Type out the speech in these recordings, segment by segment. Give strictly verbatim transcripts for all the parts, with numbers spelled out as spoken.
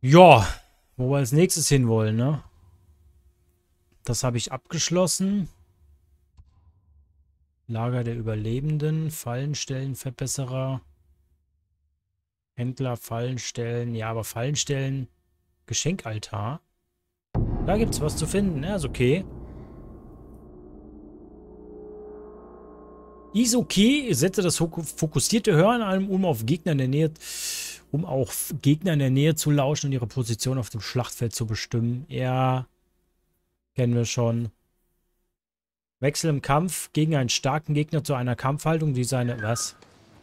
Ja, wo wir als nächstes hinwollen, ne? Das habe ich abgeschlossen. Lager der Überlebenden, Fallenstellenverbesserer, Händler, Fallenstellen, ja, aber Fallenstellen, Geschenkaltar. Da gibt's was zu finden, ja, ist okay. Ist okay, setze das fokussierte Hören an, um auf Gegner in der Nähe, um auch Gegner in der Nähe zu lauschen und ihre Position auf dem Schlachtfeld zu bestimmen. Ja, kennen wir schon. Wechsel im Kampf gegen einen starken Gegner zu einer Kampfhaltung, die seine... Was?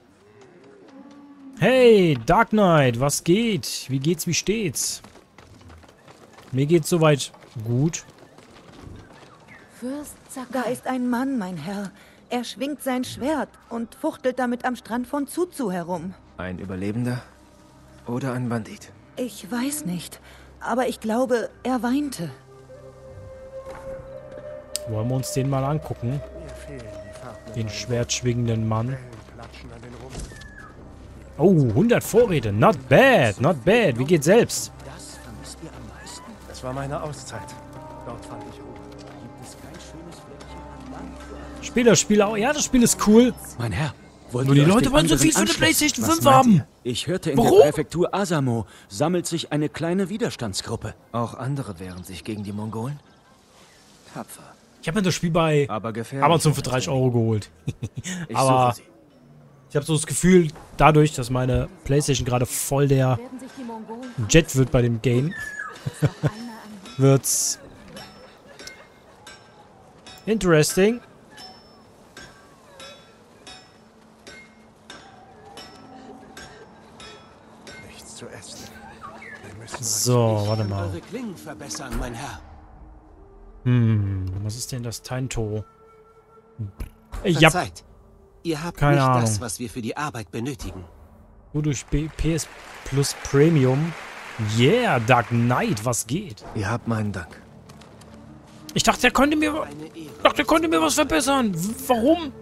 Hey, Dark Knight, was geht? Wie geht's, wie steht's? Mir geht's soweit gut. Fürst Sakai. Da ist ein Mann, mein Herr. Er schwingt sein Schwert und fuchtelt damit am Strand von Zuzu herum. Ein Überlebender oder ein Bandit? Ich weiß nicht, aber ich glaube, er weinte. Wollen wir uns den mal angucken? Den schwertschwingenden Mann. Oh, hundert Vorräte. Not bad, not bad. Wie geht's selbst? Das vermisst ihr am meisten? Es war meine Auszeit. Dort fand ich Ruhe. Gibt es kein schönes Fleckchen am Land? Spieler, Spieler. Oh, ja, das Spiel ist cool. Mein Herr, wollt Nur die ihr euch Leute den wollen so anderen viel für eine anschließen? PlayStation Was fünf meint haben. ihr? Ich hörte, in Warum? der Präfektur Asamo sammelt sich eine kleine Widerstandsgruppe. Auch andere wehren sich gegen die Mongolen? Tapfer. Ich habe mir das Spiel bei Aber gefährlich. Amazon für dreißig Euro geholt. Ich Aber suche sie. ich habe so das Gefühl, dadurch, dass meine PlayStation gerade voll der Jet wird bei dem Game, wird's interesting. Nichts zu essen. Wir müssen So, warte mal. Eure Klingen verbessern, mein Herr. Hm, was ist denn das Tainto? Ja, Verzeiht. Ihr habt Keine nicht Ahnung. das, was wir für die Arbeit benötigen. nur durch B P S Plus Premium. Yeah, Dark Knight, was geht? Ihr habt meinen Dank. Ich dachte, er konnte mir, Eine Ehre. ich dachte, er konnte mir was verbessern. W warum?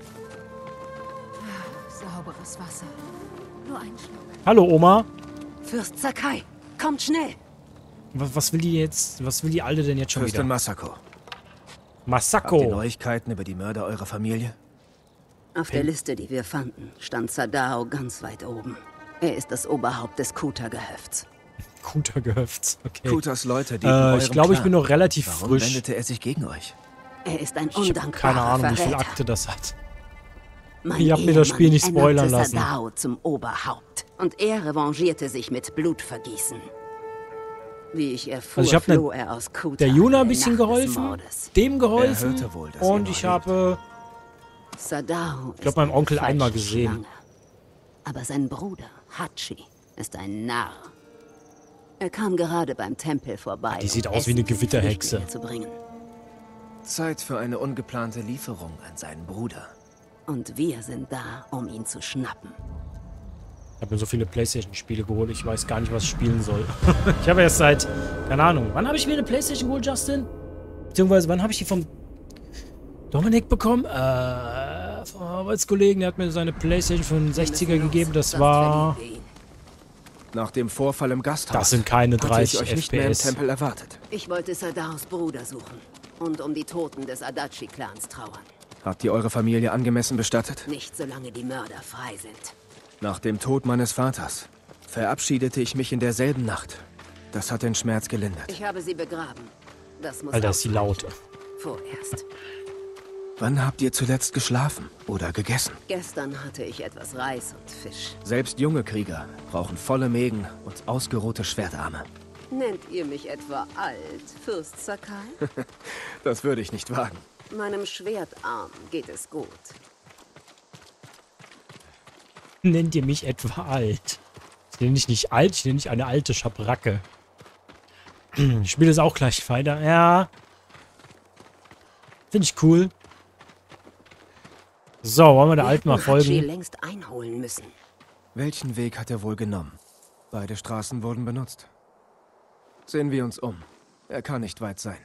Sauberes Wasser. Nur ein Schluck. Hallo, Oma. Fürst Sakai, kommt schnell. Was, was will die jetzt, was will die Alte denn jetzt schon Fürstin wieder? Masako. Habt ihr Masako. Neuigkeiten über die Mörder eurer Familie? Auf der Liste, die wir fanden, stand Sadao ganz weit oben. Er ist das Oberhaupt des Kuta-Gehöfts. Guter Gehöft. Okay. Kutas Leute, die Äh, ich glaube, ich bin noch relativ Warum frisch. wendete er sich gegen euch? Er ist ein Ich habe undankbarer keine Ahnung, wie viel Verräter. Akte das hat. Mein Ich hab mir das Spiel Ehemann nicht spoilern ernannte lassen. Sadao zum Oberhaupt und er revanchierte sich mit Blutvergießen. Wie ich erfuhr, Also ich hab ne- floh er aus Kuta Der Juna in ein der bisschen Nacht des geholfen, Mordes. dem Er geholfen hörte wohl, dass und ihr ich noch habe... Sadao Ich glaub, meinem Onkel einmal gesehen. Aber sein Bruder, Hachi, ist ein Narr. Er kam gerade beim Tempel vorbei. Die sieht um aus wie eine Essen für die Gewitterhexe. Flüchtlinge zu bringen. Zeit für eine ungeplante Lieferung an seinen Bruder. Und wir sind da, um ihn zu schnappen. Ich habe mir so viele PlayStation-Spiele geholt, ich weiß gar nicht, was ich spielen soll. Ich habe erst seit, keine Ahnung, wann habe ich mir eine PlayStation geholt, Justin? Beziehungsweise, wann habe ich die vom Dominik bekommen? Äh, vom Arbeitskollegen, der hat mir seine PlayStation für einen sechziger gegeben, das war... Nach dem Vorfall im Gasthaus. Das sind keine hatte ich dreißig euch nicht mehr im F P S. Tempel erwartet. Ich wollte Sadaos Bruder suchen und um die Toten des Adachi-Clans trauern. Habt ihr eure Familie angemessen bestattet? Nicht solange die Mörder frei sind. Nach dem Tod meines Vaters verabschiedete ich mich in derselben Nacht. Das hat den Schmerz gelindert. Ich habe sie begraben. Das muss Alter, ist die laut. ausreichen. Vorerst. Wann habt ihr zuletzt geschlafen oder gegessen? Gestern hatte ich etwas Reis und Fisch. Selbst junge Krieger brauchen volle Mägen und ausgeruhte Schwertarme. Nennt ihr mich etwa alt, Fürst Sakai? Das würde ich nicht wagen. Meinem Schwertarm geht es gut. Nennt ihr mich etwa alt? Ich nenne dich nicht alt, ich nenne dich eine alte Schabracke. Ich spiele es auch gleich weiter. Ja. Finde ich cool. So, wollen wir der Alten mal Wir hätten Hachi folgen? längst einholen müssen. Welchen Weg hat er wohl genommen? Beide Straßen wurden benutzt. Sehen wir uns um. Er kann nicht weit sein.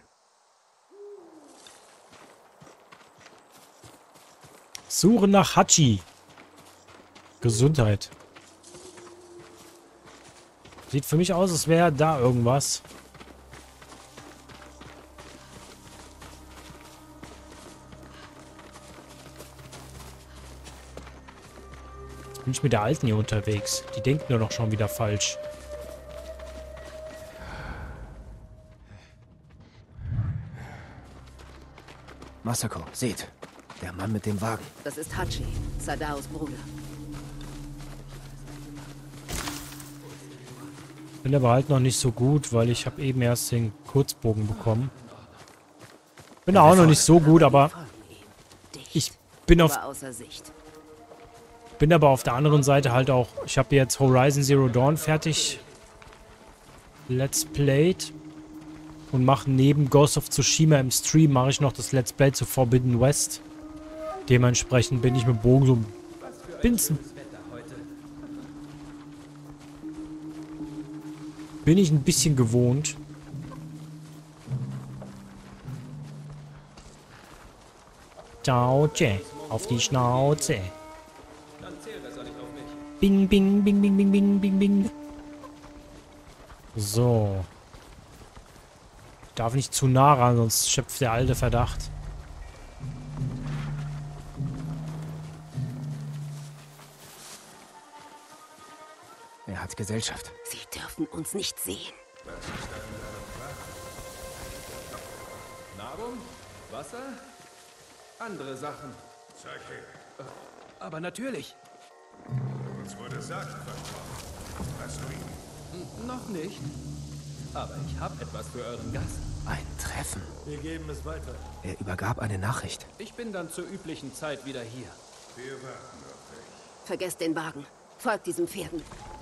Suche nach Hachi. Gesundheit. Sieht für mich aus, als wäre da irgendwas. Jetzt bin ich mit der Alten hier unterwegs. Die denkt nur noch schon wieder falsch. Masako, seht. Der Mann mit dem Wagen. Das ist Hachi, Sadaos Bruder. Bin aber halt noch nicht so gut, weil ich habe eben erst den Kurzbogen bekommen. Bin auch noch nicht so gut, aber ich bin auf Außer Sicht. bin aber auf der anderen Seite halt auch. Ich habe jetzt Horizon Zero Dawn fertig Let's Played und mache neben Ghost of Tsushima im Stream mache ich noch das Let's Play zu Forbidden West. Dementsprechend bin ich mit Bogen so ein Binzen. Bin ich ein bisschen gewohnt. Schnauze. Auf die Schnauze. Bing, bing, bing, bing, bing, bing, bing, bing. So. Ich darf nicht zu nah ran, sonst schöpft der alte Verdacht. Er hat Gesellschaft. Sie dürfen uns nicht sehen. Nahrung? Wasser? Andere Sachen. Zeig her. Aber natürlich. Uns wurde Sachen versprochen. Hast du ihn? Hm, noch nicht. Aber ich habe etwas für euren Gast. Ein Treffen. Wir geben es weiter. Er übergab eine Nachricht. Ich bin dann zur üblichen Zeit wieder hier. Wir warten auf dich. Vergesst den Wagen. Folgt diesen Pferden.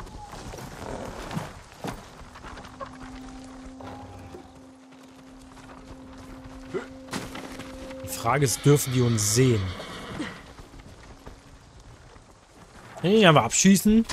Die Frage ist, dürfen die uns sehen? Nicht einfach abschießen.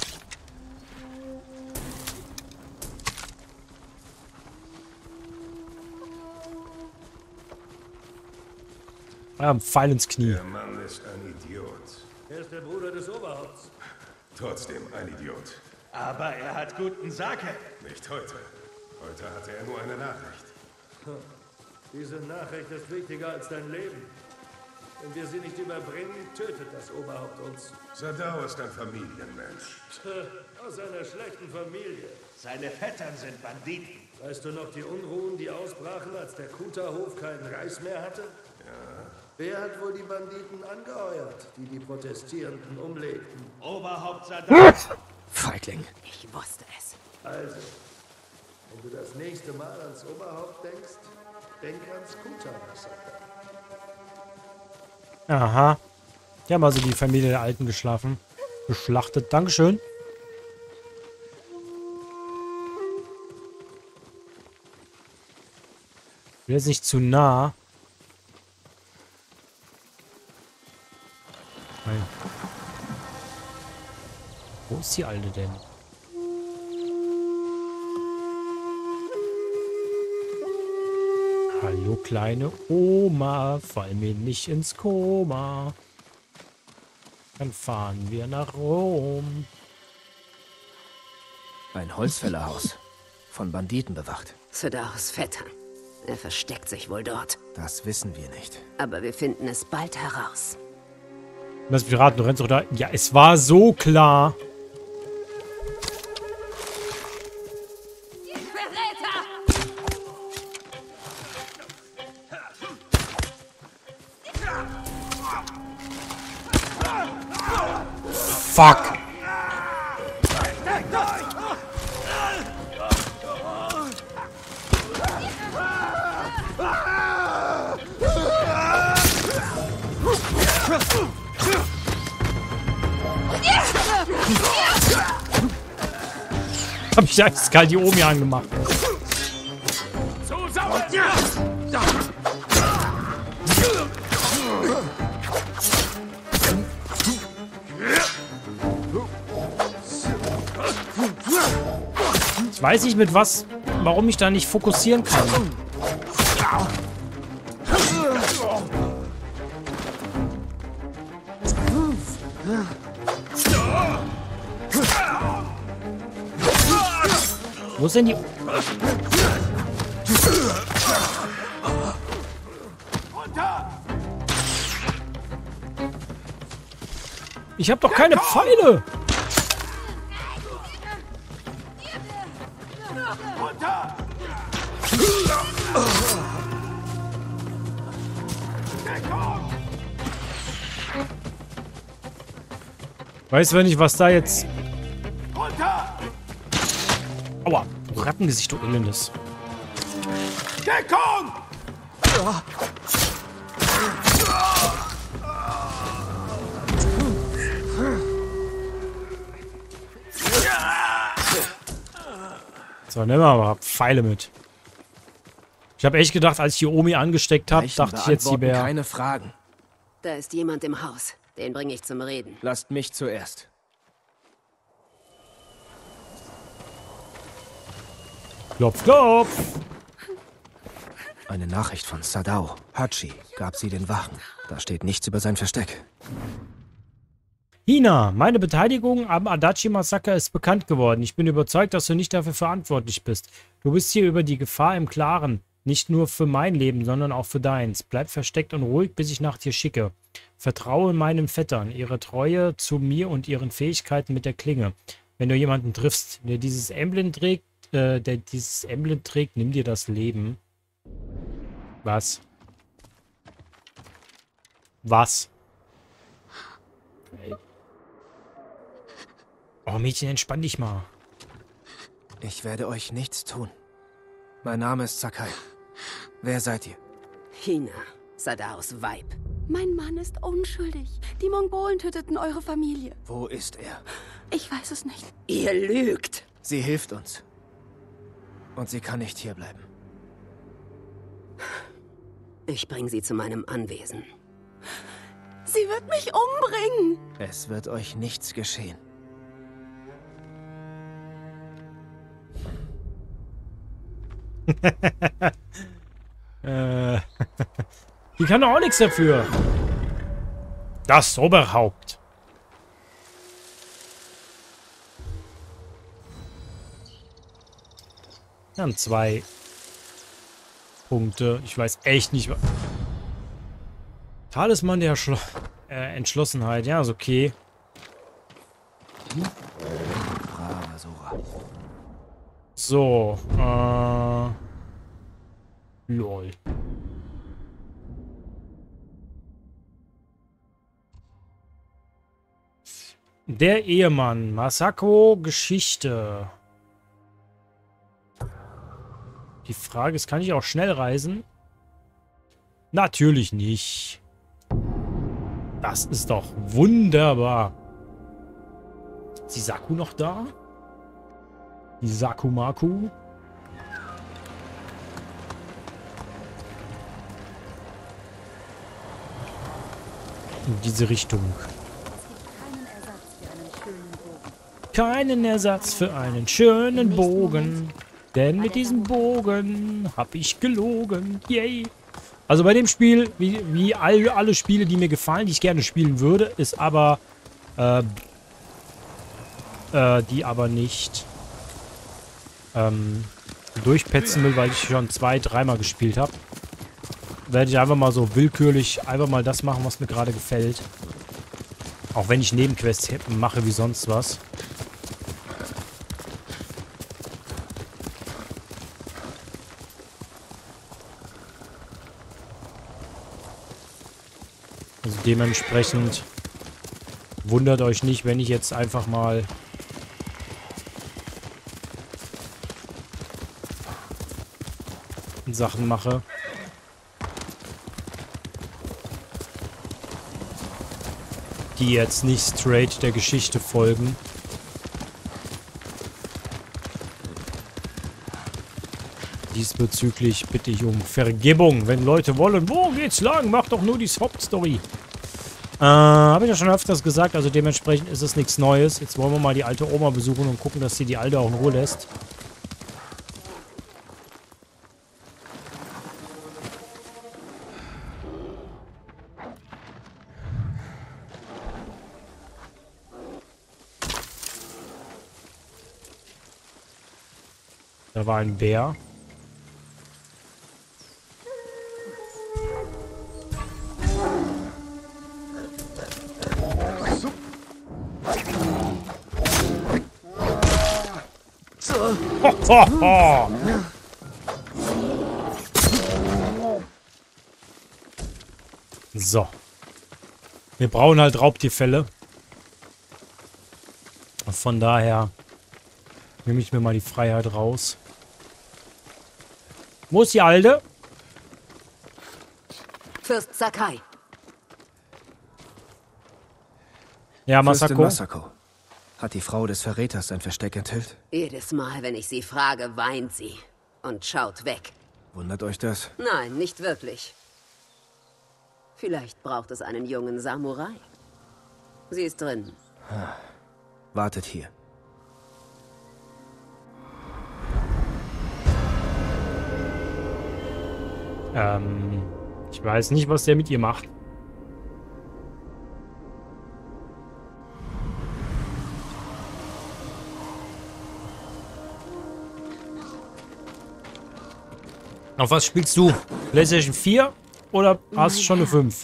Ja, ein Pfeil ins Knie. Der Mann ist ein Idiot. Er ist der Bruder des Oberhaupts. Trotzdem ein Idiot. Aber er hat guten Sake. Nicht heute. Heute hatte er nur eine Nachricht. Diese Nachricht ist wichtiger als dein Leben. Wenn wir sie nicht überbringen, tötet das Oberhaupt uns. Sadao ist ein Familienmensch. Aus einer schlechten Familie. Seine Vettern sind Banditen. Weißt du noch die Unruhen, die ausbrachen, als der Kuta-Hof keinen Reis mehr hatte? Ja. Wer hat wohl die Banditen angeheuert, die die Protestierenden umlegten? Oberhaupt Sadao. Feigling. Ich wusste es. Also, wenn du das nächste Mal ans Oberhaupt denkst, denk ans Kuta-Massaker. Aha. Die haben also die Familie der Alten geschlafen. Geschlachtet. Dankeschön. Ich will jetzt nicht zu nah. Nein. Wo ist die Alte denn? Hallo, kleine Oma, fall mir nicht ins Koma. Dann fahren wir nach Rom. Ein Holzfällerhaus. Von Banditen bewacht. Sadaos Vettern. Er versteckt sich wohl dort. Das wissen wir nicht. Aber wir finden es bald heraus. Lass mich raten, du rennst doch da. Ja, es war so klar. Fuck. Hab ich eiskalt die Omi angemacht. Ich weiß nicht mit was, warum ich da nicht fokussieren kann. Wo ist denn die... Ich hab doch keine Pfeile! Weiß wenn nicht, was da jetzt... Aua, du Rattengesicht, du Elendes. Deckung! So, nehmen wir mal Pfeile mit. Ich habe echt gedacht, als ich die Omi angesteckt habe, dachte ich jetzt, die wäre... keine Fragen. Da ist jemand im Haus. Den bringe ich zum Reden. Lasst mich zuerst. Klopf, klopf! Eine Nachricht von Sadao. Hachi gab sie den Wachen. Da steht nichts über sein Versteck. Hina, meine Beteiligung am Adachi-Massaker ist bekannt geworden. Ich bin überzeugt, dass du nicht dafür verantwortlich bist. Du bist hier über die Gefahr im Klaren. Nicht nur für mein Leben, sondern auch für deins. Bleib versteckt und ruhig, bis ich nach dir schicke. Vertraue meinen Vettern, ihre Treue zu mir und ihren Fähigkeiten mit der Klinge. Wenn du jemanden triffst, der dieses Emblem trägt, äh, der dieses Emblem trägt, nimm dir das Leben. Was? Was? Okay. Oh, Mädchen, entspann dich mal. Ich werde euch nichts tun. Mein Name ist Sakai. Wer seid ihr? Hina, Sadaos Weib. Mein Mann ist unschuldig. Die Mongolen töteten eure Familie. Wo ist er? Ich weiß es nicht. Ihr lügt. Sie hilft uns. Und sie kann nicht hierbleiben. Ich bringe sie zu meinem Anwesen. Sie wird mich umbringen. Es wird euch nichts geschehen. äh, die kann doch auch nichts dafür. Das Oberhaupt. Dann zwei Punkte. Ich weiß echt nicht, was... Talisman der Schlo äh, Entschlossenheit. Ja, ist okay. So, äh... Lol. Der Ehemann. Masako Geschichte. Die Frage ist, kann ich auch schnell reisen? Natürlich nicht. Das ist doch wunderbar. Ist die Saku noch da? Die Sakumaku? In diese Richtung. Keinen Ersatz für einen schönen Bogen. Denn mit diesem Bogen habe ich gelogen. Yay. Also bei dem Spiel, wie, wie all, alle Spiele, die mir gefallen, die ich gerne spielen würde, ist aber, äh, äh, die aber nicht ähm, durchpetzen will, weil ich schon zwei, dreimal gespielt habe. Werde ich einfach mal so willkürlich einfach mal das machen, was mir gerade gefällt. Auch wenn ich Nebenquests mache wie sonst was. Also dementsprechend wundert euch nicht, wenn ich jetzt einfach mal Sachen mache. Die jetzt nicht straight der Geschichte folgen. Diesbezüglich bitte ich um Vergebung, wenn Leute wollen, wo geht's lang? Mach doch nur die Hauptstory. Äh, habe ich ja schon öfters gesagt, also dementsprechend ist es nichts Neues. Jetzt wollen wir mal die alte Oma besuchen und gucken, dass sie die alte auch in Ruhe lässt. Da war ein Bär. Ho, ho, ho. So. Wir brauchen halt Raubtierfälle. Und von daher nehme ich mir mal die Freiheit raus. Wo ist die Alte? Fürst Sakai. Ja, Fürstin Masako. Masako. Hat die Frau des Verräters sein Versteck enthüllt? Jedes Mal, wenn ich sie frage, weint sie und schaut weg. Wundert euch das? Nein, nicht wirklich. Vielleicht braucht es einen jungen Samurai. Sie ist drin. Wartet hier. Ähm, ich weiß nicht, was der mit ihr macht. Auf was spielst du? PlayStation vier oder hast du schon eine fünf?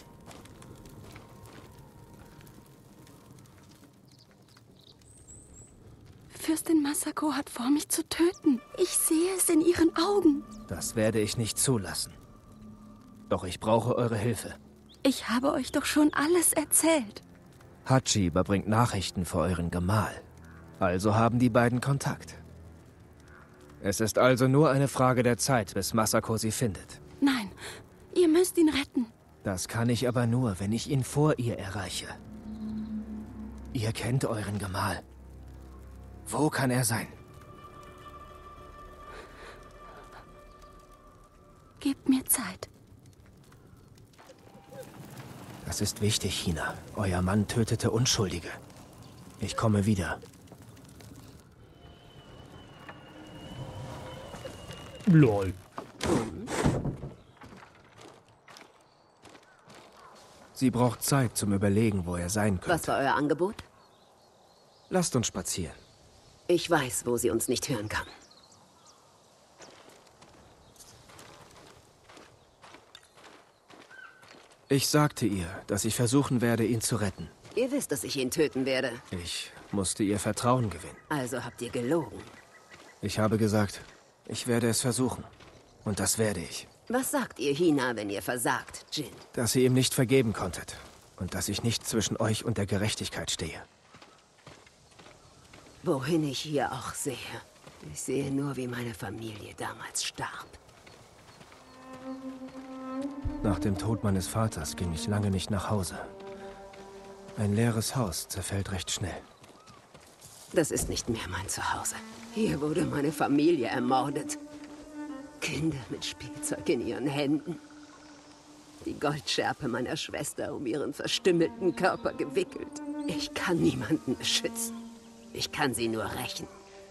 Fürstin Masako hat vor, mich zu töten. Ich sehe es in ihren Augen. Das werde ich nicht zulassen. Doch ich brauche eure Hilfe. Ich habe euch doch schon alles erzählt. Hachi überbringt Nachrichten für euren Gemahl. Also haben die beiden Kontakt. Es ist also nur eine Frage der Zeit, bis Masako sie findet. Nein, ihr müsst ihn retten. Das kann ich aber nur, wenn ich ihn vor ihr erreiche. Ihr kennt euren Gemahl. Wo kann er sein? Gebt mir Zeit. Das ist wichtig, Hina. Euer Mann tötete Unschuldige. Ich komme wieder. Lol. Sie braucht Zeit zum Überlegen, wo er sein könnte. Was war euer Angebot? Lasst uns spazieren. Ich weiß, wo sie uns nicht hören kann. Ich sagte ihr, dass ich versuchen werde, ihn zu retten. Ihr wisst, dass ich ihn töten werde. Ich musste ihr Vertrauen gewinnen. Also habt ihr gelogen. Ich habe gesagt, ich werde es versuchen. Und das werde ich. Was sagt ihr Hina, wenn ihr versagt, Jin? Dass ihr ihm nicht vergeben konntet. Und dass ich nicht zwischen euch und der Gerechtigkeit stehe. Wohin ich hier auch sehe. Ich sehe nur, wie meine Familie damals starb. Nach dem Tod meines Vaters ging ich lange nicht nach Hause. Ein leeres Haus zerfällt recht schnell. Das ist nicht mehr mein Zuhause. Hier wurde meine Familie ermordet. Kinder mit Spielzeug in ihren Händen. Die Goldschärpe meiner Schwester um ihren verstümmelten Körper gewickelt. Ich kann niemanden beschützen. Ich kann sie nur rächen.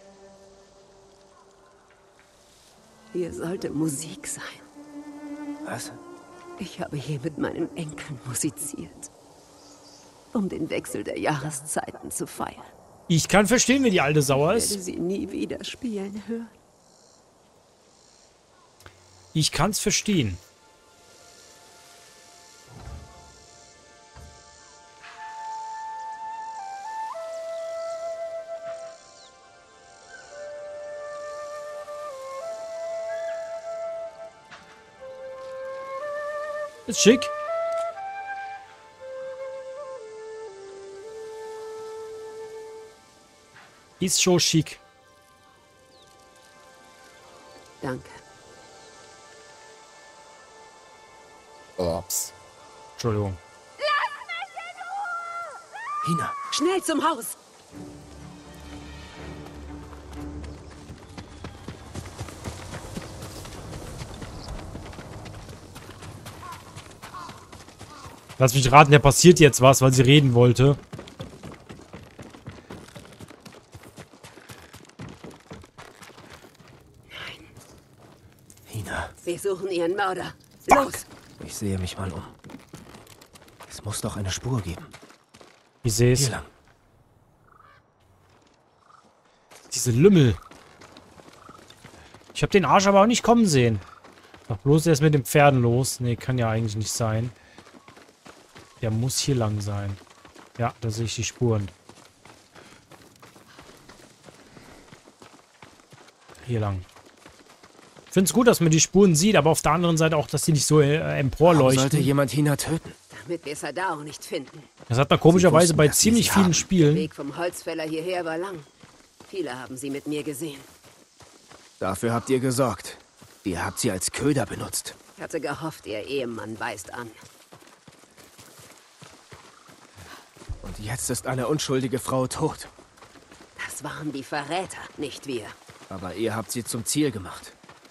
Hier sollte Musik sein. Was? Ich habe hier mit meinen Enkeln musiziert. Um den Wechsel der Jahreszeiten zu feiern. Ich kann verstehen, wenn die Alte sauer Ich werde ist. sie nie wieder spielen hören. Ich kann's verstehen. Ist schick. Ist schon schick. Danke. Ups. Entschuldigung. Hina! Schnell zum Haus! Lass mich raten, da passiert jetzt was, weil sie reden wollte. Nein. Hina. Sie suchen ihren Mörder. Los! Ich sehe mich mal um. Es muss doch eine Spur geben. Ich sehe es. Hier lang. Diese Lümmel. Ich habe den Arsch aber auch nicht kommen sehen. Ach, bloß erst mit den Pferden los. Nee, kann ja eigentlich nicht sein. Der muss hier lang sein. Ja, da sehe ich die Spuren. Hier lang. Ich finde es gut, dass man die Spuren sieht, aber auf der anderen Seite auch, dass sie nicht so äh, emporleuchten. Warum sollte jemand Hina töten? Damit wir Sadao nicht finden. Das hat man komischerweise wussten, bei dass sie ziemlich sie vielen haben. Der Spielen. Weg vom Holzfäller hierher war lang. Viele haben sie mit mir gesehen. Dafür habt ihr gesorgt. Ihr habt sie als Köder benutzt. Ich hatte gehofft, ihr Ehemann weist an. Und jetzt ist eine unschuldige Frau tot. Das waren die Verräter, nicht wir. Aber ihr habt sie zum Ziel gemacht.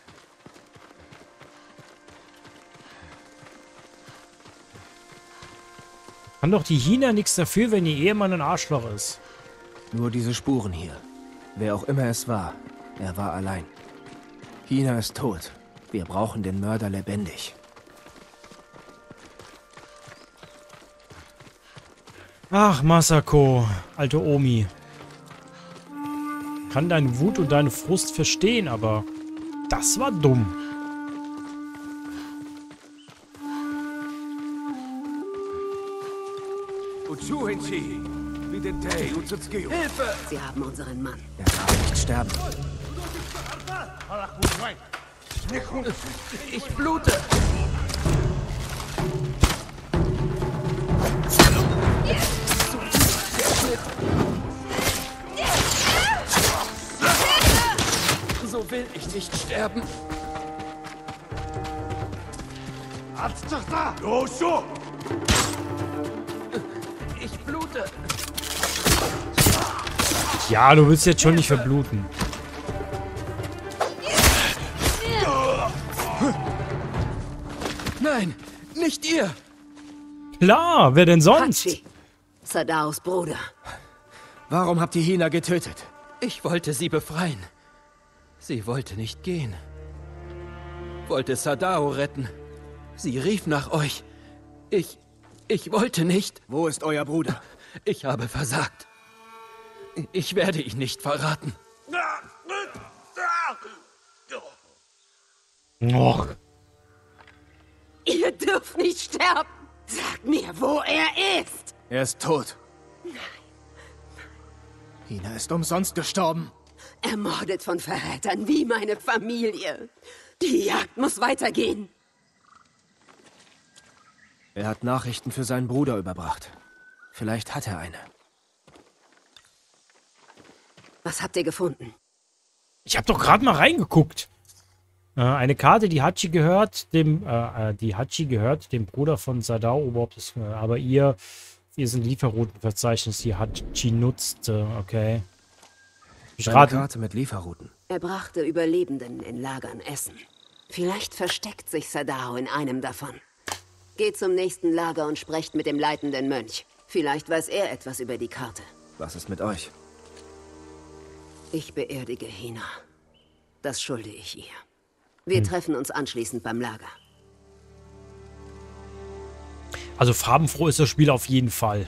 Kann doch die Hina nichts dafür, wenn ihr Ehemann ein Arschloch ist. Nur diese Spuren hier. Wer auch immer es war, er war allein. Hina ist tot. Wir brauchen den Mörder lebendig. Ach, Masako, alte Omi. Kann deine Wut und deine Frust verstehen, aber das war dumm. Hilfe! Sie haben unseren Mann. Er darf nicht sterben. Ich blute. So will ich nicht sterben. Ich blute. Ja, du willst jetzt schon nicht verbluten. Nein, nicht ihr. Klar, wer denn sonst? Hachi, Sadaos Bruder. Warum habt ihr Hina getötet? Ich wollte sie befreien. Sie wollte nicht gehen. Wollte Sadao retten. Sie rief nach euch. Ich... ich wollte nicht. Wo ist euer Bruder? Ich habe versagt. Ich werde ihn nicht verraten. Och. Ihr dürft nicht sterben. Sagt mir, wo er ist. Er ist tot. Nein. Hina ist umsonst gestorben. Ermordet von Verrätern wie meine Familie. Die Jagd muss weitergehen. Er hat Nachrichten für seinen Bruder überbracht. Vielleicht hat er eine. Was habt ihr gefunden? Ich habe doch gerade mal reingeguckt. Äh, eine Karte, die Hachi gehört, dem, äh, die Hachi gehört dem Bruder von Sadao Oberhaupt. Des, äh, aber ihr, ihr sind Lieferroutenverzeichnis, die Hachi nutzt. Äh, okay. Ich Eine rate. Karte mit Lieferrouten. Er brachte Überlebenden in Lagern Essen. Vielleicht versteckt sich Sadao in einem davon. Geht zum nächsten Lager und sprecht mit dem leitenden Mönch. Vielleicht weiß er etwas über die Karte. Was ist mit euch? Ich beerdige Hina. Das schulde ich ihr. Wir hm. treffen uns anschließend beim Lager. Also farbenfroh ist das Spiel auf jeden Fall.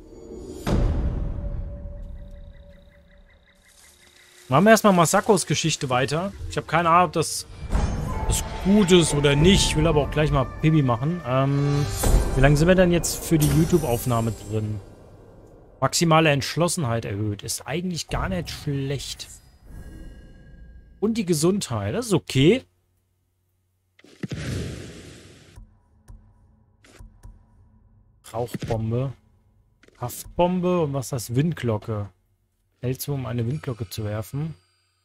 Machen wir erstmal Masakos Geschichte weiter. Ich habe keine Ahnung, ob das, das gut ist oder nicht. Ich will aber auch gleich mal Pipi machen. Ähm, wie lange sind wir denn jetzt für die YouTube-Aufnahme drin? Maximale Entschlossenheit erhöht. Ist eigentlich gar nicht schlecht. Und die Gesundheit. Das ist okay. Rauchbombe. Haftbombe. Und was ist das? Windglocke. Hältst du, um eine Windglocke zu werfen.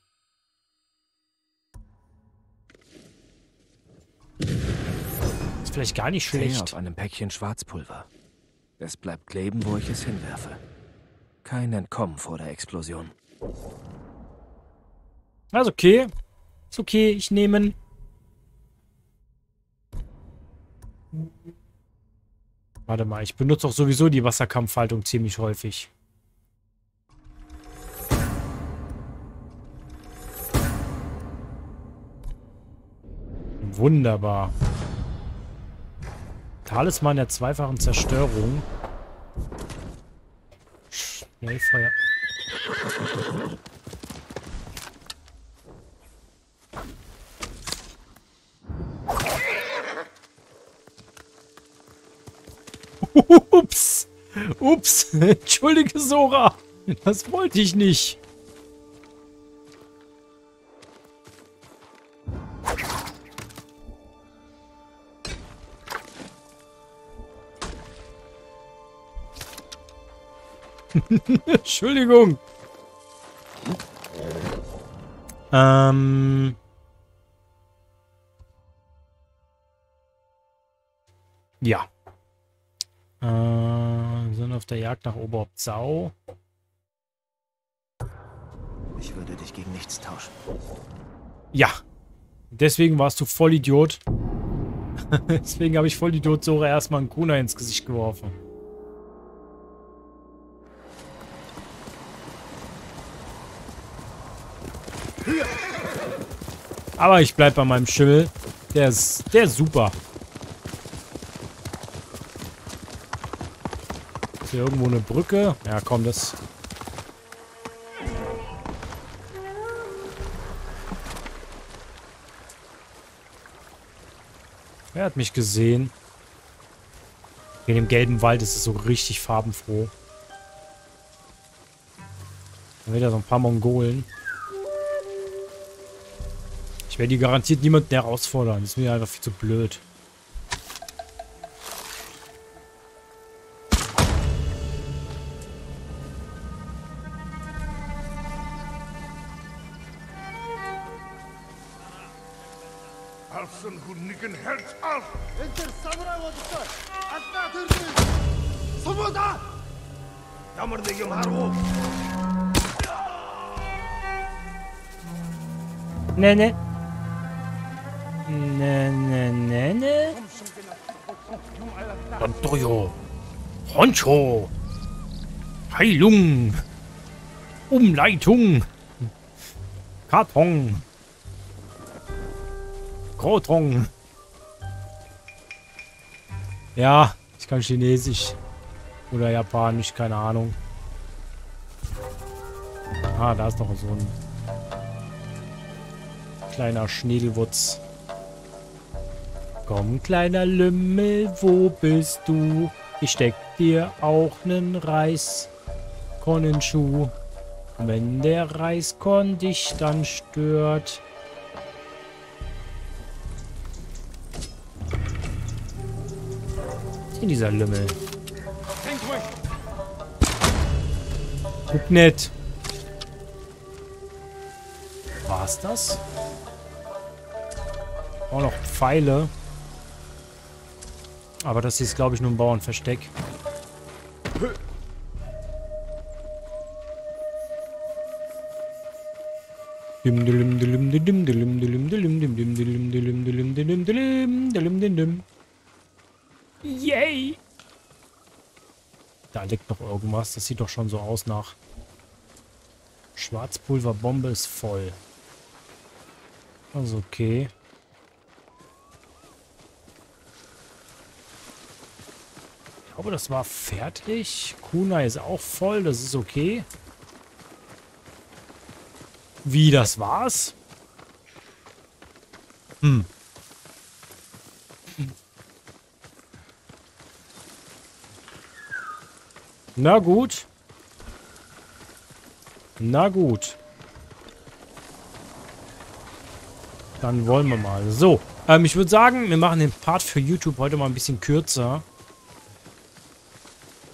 Ist vielleicht gar nicht schlecht. Auf einem Päckchen Schwarzpulver. Es bleibt kleben, wo ich es hinwerfe. Kein Entkommen vor der Explosion. Also okay. Ist okay, ich nehme. Warte mal, ich benutze auch sowieso die Wasserkampfhaltung ziemlich häufig. Wunderbar. Talisman der zweifachen Zerstörung. Schnellfeuer. Ups. Ups. Entschuldige, Sora. Das wollte ich nicht. Entschuldigung. Ähm... Ja. Äh, wir sind auf der Jagd nach Oberhaupt Sau. Ich würde dich gegen nichts tauschen. Ja. Deswegen warst du Vollidiot. Deswegen habe ich Vollidiot Sora erstmal einen Kuna ins Gesicht geworfen. Aber ich bleib bei meinem Schimmel. Der ist, der ist super. Ist hier irgendwo eine Brücke? Ja, komm, das... Wer hat mich gesehen? In dem gelben Wald ist es so richtig farbenfroh. Dann wieder so ein paar Mongolen. Ich werde die garantiert niemanden herausfordern. Das ist mir einfach viel zu blöd. Ne, ne. Ne, ne, ne, ne. Antoyo. Honcho. Heilung. Umleitung. Karton. Kroton. Ja, ich kann Chinesisch. Oder Japanisch, keine Ahnung. Ah, da ist noch so ein kleiner Schniedelwutz. Komm, kleiner Lümmel, wo bist du? Ich steck dir auch nen Reiskorn in den Schuh. Wenn der Reiskorn dich dann stört. Was ist denn dieser Lümmel? Guck nicht. War's das? Auch noch Pfeile. Aber das hier ist, glaube ich, nur ein Bauernversteck. Yay! Da liegt noch irgendwas. Das sieht doch schon so aus nach... Schwarzpulverbombe ist voll. Also okay. Ich glaube, das war fertig. Kuna ist auch voll. Das ist okay. Wie, das war's? Hm. Na gut. Na gut. Dann wollen wir mal. So, ähm, ich würde sagen, wir machen den Part für YouTube heute mal ein bisschen kürzer.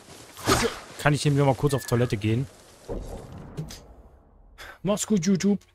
Kann ich hier mal kurz auf Toilette gehen. Mach's gut, YouTube.